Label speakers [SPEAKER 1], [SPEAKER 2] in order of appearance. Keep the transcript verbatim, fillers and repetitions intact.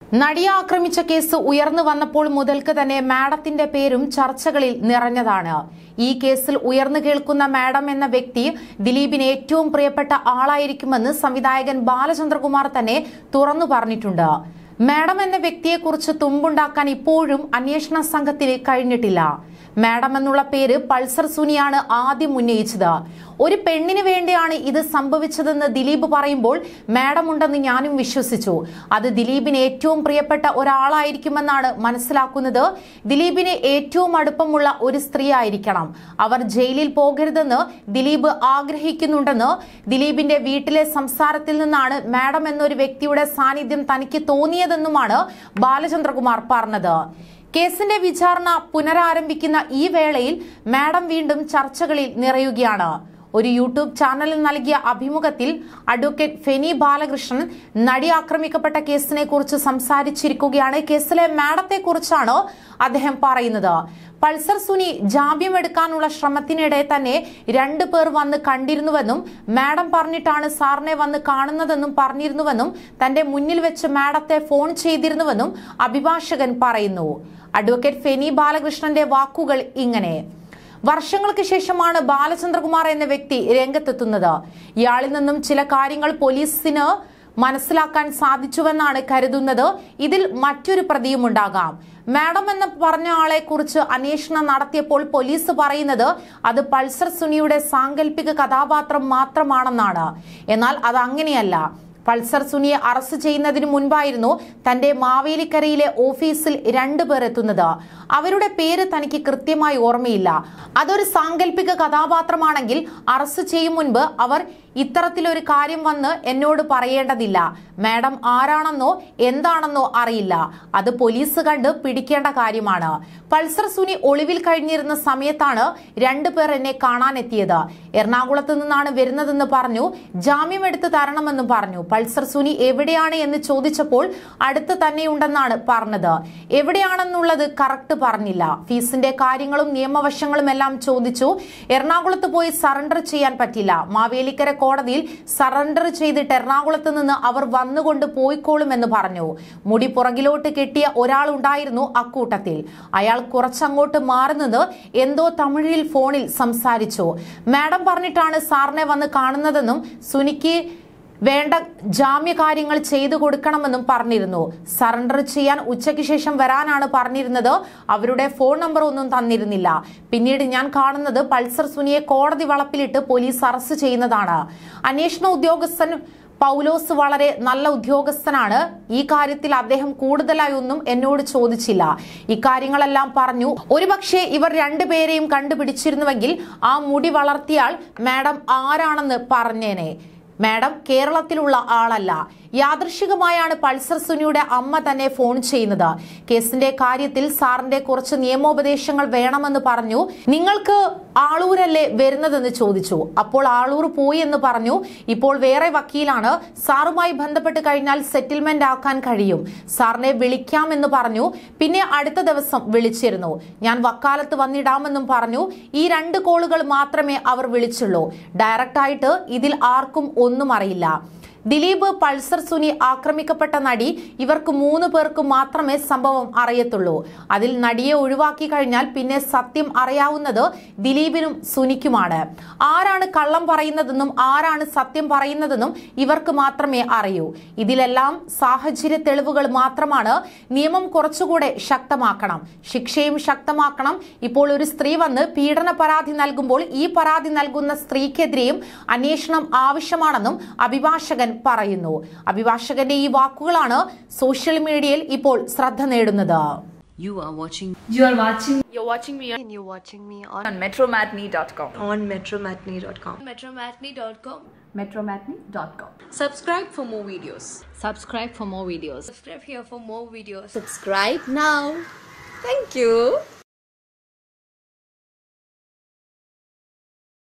[SPEAKER 1] നടിയെ ആക്രമിച്ച കേസ് ഉയർന്നു വന്നപ്പോൾ മുതൽക്ക് തന്നെ മാഡത്തിന്റെ പേരും ചർച്ചകളിൽ നിറഞ്ഞതാണ്. ഈ കേസിൽ ഉയർന്നു കേൾക്കുന്ന മാഡം എന്ന വ്യക്തി ദിലീപിന് ഏറ്റവും പ്രിയപ്പെട്ട ആളായിരിക്കുമെന്ന് സംവിധായകൻ ബാലചന്ദ്രകുമാർ തന്നെ തുറന്നു പറഞ്ഞിട്ടുണ്ട്. മാഡം എന്ന വ്യക്തിയെക്കുറിച്ച് തുമ്പുണ്ടാക്കാൻ ഇപ്പോഴും അന്വേഷണ സംഘത്തിന് കഴിഞ്ഞിട്ടില്ല. മാഡം എന്നുള്ള പേര് പൾസർ സുനിയാണ് ആദ്യം ഉന്നയിച്ചത്. ഒരു പെണ്ണിന് വേണ്ടിയാണ് ഇത് സംഭവിച്ചതെന്ന് ദിലീപ് പറയുമ്പോൾ മാഡം ഉണ്ടെന്ന് ഞാനും വിശ്വസിച്ചു. അത് ദിലീപിന് ഏറ്റവും പ്രിയപ്പെട്ട ഒരാളായിരിക്കുമെന്നാണ് മനസ്സിലാക്കുന്നത്. ദിലീപിന് ഏറ്റവും അടുപ്പമുള്ള ഒരു സ്ത്രീ ആയിരിക്കണം. അവർ ജയിലിൽ പോകരുതെന്ന് ദിലീപ് ആഗ്രഹിക്കുന്നുണ്ടെന്ന് ദിലീപിന്റെ വീട്ടിലെ സംസാരത്തിൽ നിന്നാണ് മാഡം എന്നൊരു വ്യക്തിയുടെ സാന്നിധ്യം തനിക്ക് തോന്നിയതെന്നുമാണ് ബാലചന്ദ്രകുമാർ പറഞ്ഞത്. കേസിന്റെ വിചാരണ പുനരാരംഭിക്കുന്ന ഈ വേളയിൽ മാഡം വീണ്ടും ചർച്ചകളിൽ നിറയുകയാണ്. ഒരു യൂട്യൂബ് ചാനലിൽ നൽകിയ അഭിമുഖത്തിൽ അഡ്വക്കേറ്റ് ഫെനി ബാലകൃഷ്ണൻ നടി ആക്രമിക്കപ്പെട്ട കേസിനെ കുറിച്ച് സംസാരിച്ചിരിക്കുകയാണ്. കേസിലെ മാഡത്തെ കുറിച്ചാണ് അദ്ദേഹം പറയുന്നത്. പൾസർ സുനി ജാമ്യമെടുക്കാനുള്ള ശ്രമത്തിനിടെ തന്നെ രണ്ടു പേർ വന്ന് കണ്ടിരുന്നുവെന്നും മാഡം പറഞ്ഞിട്ടാണ് സാറിനെ വന്ന് കാണുന്നതെന്നും പറഞ്ഞിരുന്നുവെന്നും തന്റെ മുന്നിൽ വെച്ച് മാഡത്തെ ഫോൺ ചെയ്തിരുന്നുവെന്നും അഭിഭാഷകൻ പറയുന്നു. അഡ്വക്കേറ്റ് ഫെനി ബാലകൃഷ്ണന്റെ വാക്കുകൾ ഇങ്ങനെ: വർഷങ്ങൾക്ക് ശേഷമാണ് ബാലചന്ദ്രകുമാർ എന്ന വ്യക്തി രംഗത്തെത്തുന്നത്. ഇയാളിൽ നിന്നും ചില കാര്യങ്ങൾ പോലീസിന് മനസ്സിലാക്കാൻ സാധിച്ചുവെന്നാണ് കരുതുന്നത്. ഇതിൽ മറ്റൊരു പ്രതിയും ഉണ്ടാകാം. മാഡം എന്ന് പറഞ്ഞ ആളെ കുറിച്ച് അന്വേഷണം നടത്തിയപ്പോൾ പോലീസ് പറയുന്നത് അത് പൾസർ സുനിയുടെ സാങ്കല്പിക കഥാപാത്രം മാത്രമാണെന്നാണ്. എന്നാൽ അത് അങ്ങനെയല്ല. പൾസർ സുനിയെ അറസ്റ്റ് ചെയ്യുന്നതിന് മുൻപായിരുന്നു തന്റെ മാവേലിക്കരയിലെ ഓഫീസിൽ രണ്ടുപേർ എത്തുന്നത്. അവരുടെ പേര് തനിക്ക് കൃത്യമായി ഓർമ്മയില്ല. അതൊരു സാങ്കല്പിക കഥാപാത്രമാണെങ്കിൽ അറസ്റ്റ് ചെയ്യും മുൻപ് അവർ ഇത്തരത്തിലൊരു കാര്യം വന്ന് എന്നോട് പറയേണ്ടതില്ല. മാഡം ആരാണെന്നോ എന്താണെന്നോ അറിയില്ല. അത് പോലീസ് കണ്ട് പിടിക്കേണ്ട കാര്യമാണ്. പൾസർ സുനി ഒളിവിൽ കഴിഞ്ഞിരുന്ന സമയത്താണ് രണ്ടുപേർ എന്നെ കാണാനെത്തിയത്. എറണാകുളത്ത് നിന്നാണ് വരുന്നതെന്ന് പറഞ്ഞു. ജാമ്യമെടുത്ത് തരണമെന്നും പറഞ്ഞു. പൾസർ സുനി എവിടെയാണ് എന്ന് ചോദിച്ചപ്പോൾ അടുത്ത് തന്നെയുണ്ടെന്നാണ് പറഞ്ഞത്. എവിടെയാണെന്നുള്ളത് കറക്റ്റ് പറഞ്ഞില്ല. ഫീസിന്റെ കാര്യങ്ങളും നിയമവശങ്ങളും എല്ലാം ചോദിച്ചു. എറണാകുളത്ത് പോയി സറണ്ടർ ചെയ്യാൻ പറ്റില്ല. മാവേലിക്കര കോടതിയിൽ സറണ്ടർ ചെയ്തിട്ട് എറണാകുളത്ത് നിന്ന് അവർ വന്നുകൊണ്ട് പോയിക്കോളുമെന്ന് പറഞ്ഞു. മുടി പുറകിലോട്ട് കെട്ടിയ ഒരാൾ ഉണ്ടായിരുന്നു അക്കൂട്ടത്തിൽ. അയാൾ കുറച്ചങ്ങോട്ട് മാറി നിന്ന് എന്തോ തമിഴിൽ ഫോണിൽ സംസാരിച്ചു. മാഡം പറഞ്ഞിട്ടാണ് സാറിനെ വന്ന് കാണുന്നതെന്നും സുനിക്ക് വേണ്ട ജാമ്യ കാര്യങ്ങൾ ചെയ്തു കൊടുക്കണമെന്നും പറഞ്ഞിരുന്നു. സറണ്ടർ ചെയ്യാൻ ഉച്ചയ്ക്ക് ശേഷം വരാനാണ് പറഞ്ഞിരുന്നത്. അവരുടെ ഫോൺ നമ്പർ ഒന്നും തന്നിരുന്നില്ല. പിന്നീട് ഞാൻ കാണുന്നത് പൾസർ സുനിയെ കോടതി വളപ്പിലിട്ട് പോലീസ് അറസ്റ്റ് ചെയ്യുന്നതാണ്. അന്വേഷണ ഉദ്യോഗസ്ഥൻ പൗലോസ് വളരെ നല്ല ഉദ്യോഗസ്ഥനാണ്. ഈ കാര്യത്തിൽ അദ്ദേഹം കൂടുതലായി ഒന്നും എന്നോട് ചോദിച്ചില്ല. ഇക്കാര്യങ്ങളെല്ലാം പറഞ്ഞു. ഒരുപക്ഷെ ഇവർ രണ്ടുപേരെയും കണ്ടുപിടിച്ചിരുന്നുവെങ്കിൽ ആ മുടി വളർത്തിയാൽ മാഡം ആരാണെന്ന് പറഞ്ഞേനെ. മാഡം കേരളത്തിലുള്ള ആളല്ല. യാദൃശികമായാണ് പൾസർ സുനിയുടെ അമ്മ തന്നെ ഫോൺ ചെയ്യുന്നത്. കേസിന്റെ കാര്യത്തിൽ സാറിന്റെ കുറച്ച് നിയമോപദേശങ്ങൾ വേണമെന്ന് പറഞ്ഞു. നിങ്ങൾക്ക് ആളൂരല്ലേ വരുന്നതെന്ന് ചോദിച്ചു. അപ്പോൾ ആളൂർ പോയി എന്ന് പറഞ്ഞു. ഇപ്പോൾ വേറെ വക്കീലാണ്. സാറുമായി ബന്ധപ്പെട്ട് കഴിഞ്ഞാൽ സെറ്റിൽമെന്റ് ആക്കാൻ കഴിയും. സാറിനെ വിളിക്കാമെന്ന് പറഞ്ഞു. പിന്നെ അടുത്ത ദിവസം വിളിച്ചിരുന്നു. ഞാൻ വക്കാലത്ത് വന്നിടാമെന്നും പറഞ്ഞു. ഈ രണ്ട് കോളുകൾ മാത്രമേ അവർ വിളിച്ചുള്ളൂ. ഡയറക്റ്റ് ആയിട്ട് ഇതിൽ ആർക്കും ഒന്നും അറിയില്ല. ദിലീപ്, പൾസർ സുനി ആക്രമിക്കപ്പെട്ട നടി, ഇവർക്ക് മൂന്ന് പേർക്ക് മാത്രമേ സംഭവം അറിയത്തുള്ളൂ. അതിൽ നടിയെ ഒഴിവാക്കി കഴിഞ്ഞാൽ പിന്നെ സത്യം അറിയാവുന്നത് ദിലീപിനും സുനിക്കുമാണ്. ആരാണ് കള്ളം പറയുന്നതെന്നും ആരാണ് സത്യം പറയുന്നതെന്നും ഇവർക്ക് മാത്രമേ അറിയൂ. ഇതിലെല്ലാം സാഹചര്യ തെളിവുകൾ മാത്രമാണ്. നിയമം കുറച്ചുകൂടെ ശക്തമാക്കണം. ശിക്ഷയും ശക്തമാക്കണം. ഇപ്പോൾ ഒരു സ്ത്രീ വന്ന് പീഡന പരാതി നൽകുമ്പോൾ ഈ പരാതി നൽകുന്ന സ്ത്രീക്കെതിരെയും അന്വേഷണം ആവശ്യമാണെന്നും അഭിഭാഷകൻ പറയുന്നു. അഭിഭാഷകന്റെ ഈ വാക്കുകളാണ് സോഷ്യൽ മീഡിയയിൽ ഇപ്പോൾ ശ്രദ്ധ നേടുന്നത്.
[SPEAKER 2] You are watching.
[SPEAKER 3] You are watching.
[SPEAKER 2] You're watching me. And you're watching me on,
[SPEAKER 3] on metromatinee dot com.
[SPEAKER 2] On metromatinee dot com.
[SPEAKER 3] metromatinee dot com. metromatinee dot com.
[SPEAKER 2] Subscribe for more videos.
[SPEAKER 3] Subscribe for more videos.
[SPEAKER 2] Subscribe here for more videos.
[SPEAKER 3] Subscribe now. Thank you.